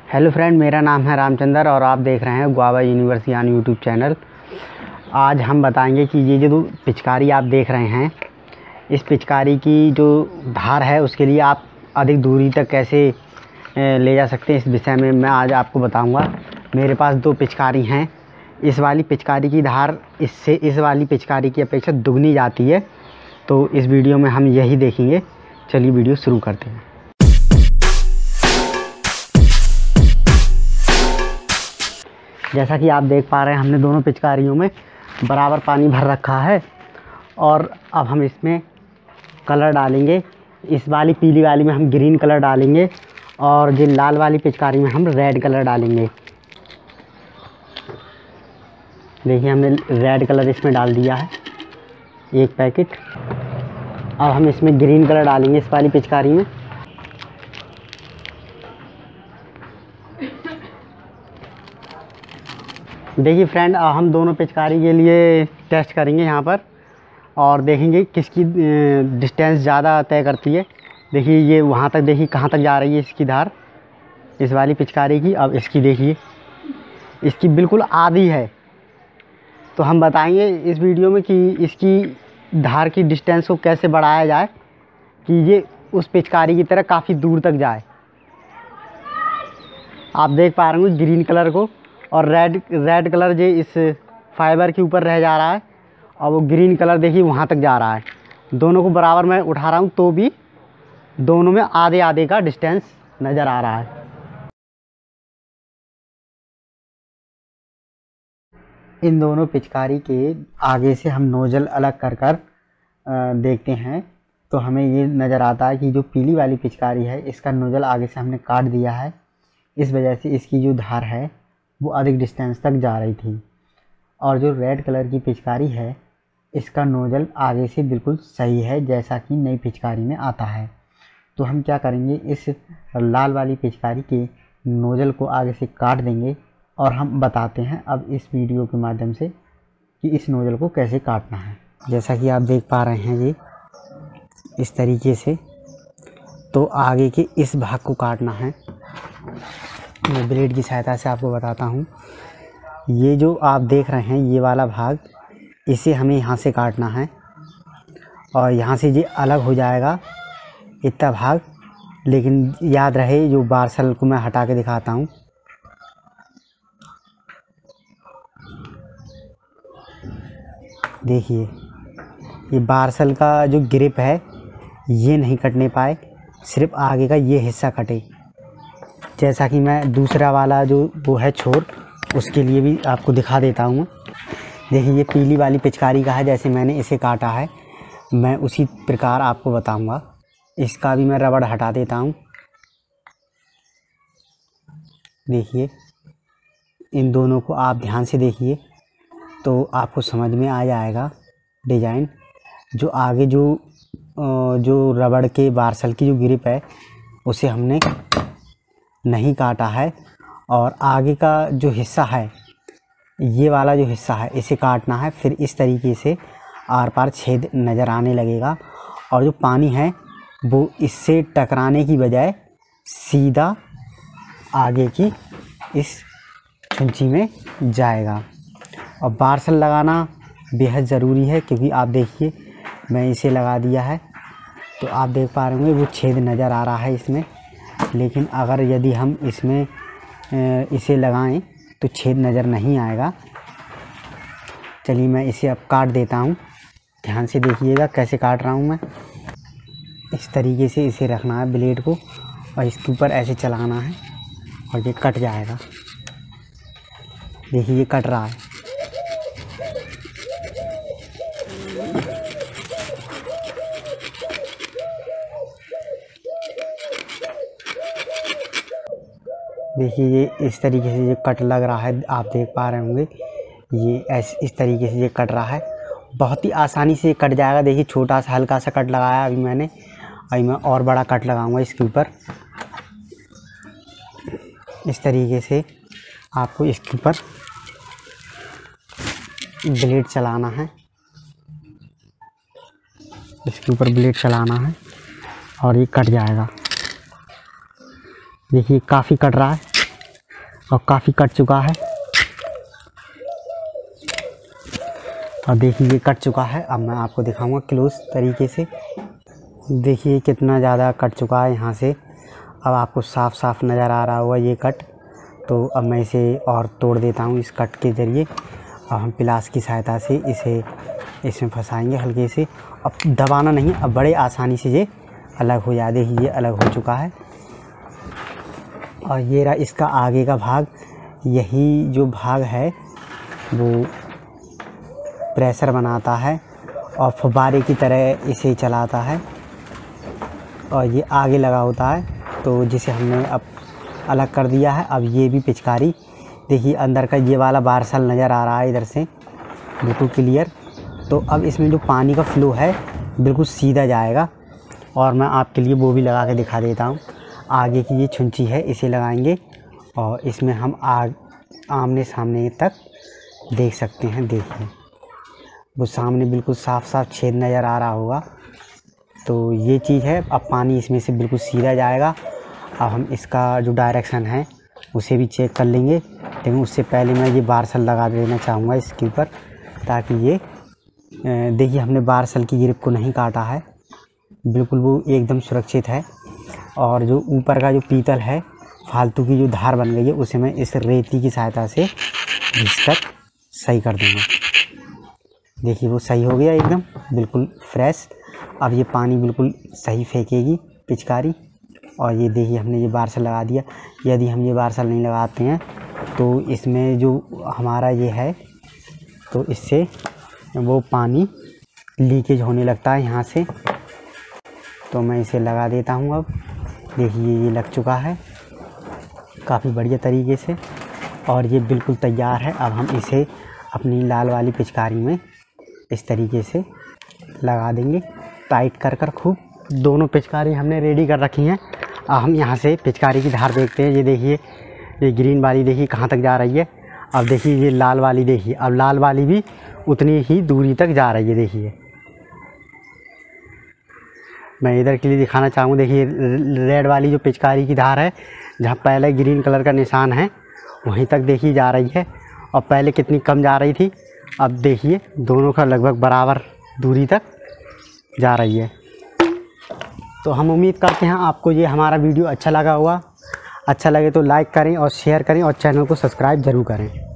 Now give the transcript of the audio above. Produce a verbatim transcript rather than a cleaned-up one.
Hello friend, मेरा नाम है रामचंद्र और आप देख रहे हैं गुआवा यूनिवर्स यानी यूट्यूब चैनल। आज हम बताएंगे कि ये जो पिचकारी आप देख रहे हैं, इस पिचकारी की जो धार है उसके लिए आप अधिक दूरी तक कैसे ले जा सकते हैं, इस विषय में मैं आज आपको बताऊंगा। मेरे पास दो पिचकारी हैं। इस वाली पिचकारी की धार इससे इस वाली पिचकारी की अपेक्षा दुगनी जाती है, तो इस वीडियो में हम यही देखेंगे। चलिए वीडियो शुरू करते हैं। जैसा कि आप देख पा रहे हैं, हमने दोनों पिचकारियों में बराबर पानी भर रखा है और अब हम इसमें कलर डालेंगे। इस वाली पीली वाली में हम ग्रीन कलर डालेंगे और जो लाल वाली पिचकारी में हम रेड कलर डालेंगे। देखिए, हमने रेड कलर इसमें डाल दिया है, एक पैकेट। अब हम इसमें ग्रीन कलर डालेंगे इस वाली पिचकारी में। देखिए फ्रेंड, हम दोनों पिचकारी के लिए टेस्ट करेंगे यहाँ पर और देखेंगे किसकी डिस्टेंस ज़्यादा तय करती है। देखिए ये वहाँ तक, देखिए कहाँ तक जा रही है इसकी धार, इस वाली पिचकारी की। अब इसकी देखिए, इसकी बिल्कुल आधी है। तो हम बताएंगे इस वीडियो में कि इसकी धार की डिस्टेंस को कैसे बढ़ाया जाए कि ये उस पिचकारी की तरह काफ़ी दूर तक जाए। आप देख पा रहे होंगे ग्रीन कलर को, और रेड रेड कलर जो इस फाइबर के ऊपर रह जा रहा है और वो ग्रीन कलर देखिए वहाँ तक जा रहा है। दोनों को बराबर मैं उठा रहा हूँ तो भी दोनों में आधे आधे का डिस्टेंस नज़र आ रहा है। इन दोनों पिचकारी के आगे से हम नोजल अलग कर कर देखते हैं तो हमें ये नज़र आता है कि जो पीली वाली पिचकारी है, इसका नोजल आगे से हमने काट दिया है। इस वजह से इसकी जो धार है वो अधिक डिस्टेंस तक जा रही थी। और जो रेड कलर की पिचकारी है, इसका नोजल आगे से बिल्कुल सही है जैसा कि नई पिचकारी में आता है। तो हम क्या करेंगे, इस लाल वाली पिचकारी के नोजल को आगे से काट देंगे और हम बताते हैं अब इस वीडियो के माध्यम से कि इस नोजल को कैसे काटना है। जैसा कि आप देख पा रहे हैं, ये इस तरीके से तो आगे के इस भाग को काटना है। मैं ब्लेड की सहायता से आपको बताता हूँ। ये जो आप देख रहे हैं, ये वाला भाग, इसे हमें यहाँ से काटना है और यहाँ से ये अलग हो जाएगा इतना भाग। लेकिन याद रहे, जो बारसल को मैं हटा के दिखाता हूँ। देखिए, ये बारसल का जो ग्रिप है ये नहीं कटने पाए, सिर्फ आगे का ये हिस्सा कटे। जैसा कि मैं दूसरा वाला जो वो है छोर, उसके लिए भी आपको दिखा देता हूँ। देखिए, ये पीली वाली पिचकारी का है, जैसे मैंने इसे काटा है मैं उसी प्रकार आपको बताऊँगा। इसका भी मैं रबड़ हटा देता हूँ। देखिए, इन दोनों को आप ध्यान से देखिए तो आपको समझ में आ जाएगा डिज़ाइन। जो आगे जो जो रबड़ के बारसल की जो ग्रिप है उसे हमने नहीं काटा है, और आगे का जो हिस्सा है, ये वाला जो हिस्सा है, इसे काटना है। फिर इस तरीके से आर पार छेद नज़र आने लगेगा और जो पानी है वो इससे टकराने की बजाय सीधा आगे की इस छुंची में जाएगा। और बारसल लगाना बेहद ज़रूरी है, क्योंकि आप देखिए मैं इसे लगा दिया है तो आप देख पा रहे होंगे वो छेद नज़र आ रहा है इसमें। लेकिन अगर यदि हम इसमें इसे लगाएं तो छेद नज़र नहीं आएगा। चलिए मैं इसे अब काट देता हूं। ध्यान से देखिएगा कैसे काट रहा हूं मैं। इस तरीके से इसे रखना है ब्लेड को और इसके ऊपर ऐसे चलाना है और ये कट जाएगा। देखिए, ये कट रहा है। देखिए, ये इस तरीके से ये कट लग रहा है, आप देख पा रहे होंगे। ये ऐसे इस तरीके से ये कट रहा है, बहुत ही आसानी से कट जाएगा। देखिए, छोटा सा हल्का सा कट लगाया अभी मैंने, अभी मैं और बड़ा कट लगाऊंगा इसके ऊपर। इस तरीके से आपको इसके ऊपर ब्लेड चलाना है, इसके ऊपर ब्लेड चलाना है और ये कट जाएगा। देखिए काफ़ी कट रहा है। और काफ़ी कट चुका है। और देखिए ये कट चुका है। अब मैं आपको दिखाऊंगा क्लोज तरीके से। देखिए कितना ज़्यादा कट चुका है यहाँ से। अब आपको साफ साफ नज़र आ रहा होगा ये कट। तो अब मैं इसे और तोड़ देता हूँ इस कट के ज़रिए। अब हम प्लास की सहायता से इसे इसमें फंसाएंगे हल्के से। अब दबाना नहीं, अब बड़े आसानी से ये अलग हो जाए। देखिए ये अलग हो चुका है। और ये रहा इसका आगे का भाग। यही जो भाग है वो प्रेशर बनाता है और फव्वारे की तरह इसे चलाता है। और ये आगे लगा होता है, तो जिसे हमने अब अलग कर दिया है। अब ये भी पिचकारी, देखिए अंदर का ये वाला बारसल नज़र आ रहा है इधर से बिल्कुल क्लियर। तो अब इसमें जो पानी का फ्लो है बिल्कुल सीधा जाएगा। और मैं आपके लिए वो भी लगा के दिखा देता हूँ। आगे की ये छुंची है, इसे लगाएंगे और इसमें हम आग आमने सामने तक देख सकते हैं। देखिए वो सामने बिल्कुल साफ साफ छेद नज़र आ रहा होगा। तो ये चीज़ है। अब पानी इसमें से बिल्कुल सीधा जाएगा। अब हम इसका जो डायरेक्शन है उसे भी चेक कर लेंगे, लेकिन उससे पहले मैं ये बारसल लगा देना चाहूँगा इसके ऊपर, ताकि ये देखिए हमने बारसल की ग्रिप को नहीं काटा है, बिल्कुल वो एकदम सुरक्षित है। और जो ऊपर का जो पीतल है फालतू की जो धार बन गई है उसे मैं इस रेती की सहायता से घिसकर सही कर दूँगा। देखिए वो सही हो गया एकदम बिल्कुल फ्रेश। अब ये पानी बिल्कुल सही फेंकेगी पिचकारी। और ये देखिए हमने ये बारसल लगा दिया। यदि हम ये बारसल नहीं लगाते हैं तो इसमें जो हमारा ये है तो इससे वो पानी लीकेज होने लगता है यहाँ से। तो मैं इसे लगा देता हूँ। अब देखिए ये लग चुका है काफ़ी बढ़िया तरीके से और ये बिल्कुल तैयार है। अब हम इसे अपनी लाल वाली पिचकारी में इस तरीके से लगा देंगे टाइट कर कर खूब। दोनों पिचकारी हमने रेडी कर रखी हैं। अब हम यहाँ से पिचकारी की धार देखते हैं। ये देखिए ये ग्रीन वाली देखिए कहाँ तक जा रही है। अब देखिए ये लाल वाली देखिए, अब लाल वाली भी उतनी ही दूरी तक जा रही है। देखिए मैं इधर के लिए दिखाना चाहूँगा। देखिए रेड वाली जो पिचकारी की धार है, जहाँ पहले ग्रीन कलर का निशान है वहीं तक देखिए जा रही है। और पहले कितनी कम जा रही थी, अब देखिए दोनों का लगभग बराबर दूरी तक जा रही है। तो हम उम्मीद करते हैं आपको ये हमारा वीडियो अच्छा लगा होगा। अच्छा लगे तो लाइक करें और शेयर करें और चैनल को सब्सक्राइब ज़रूर करें।